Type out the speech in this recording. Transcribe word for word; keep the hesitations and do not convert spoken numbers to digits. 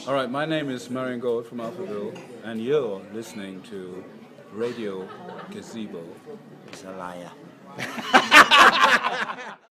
All right, my name is Marian from Alphaville, and you're listening to Radio Gazebo. He's a liar.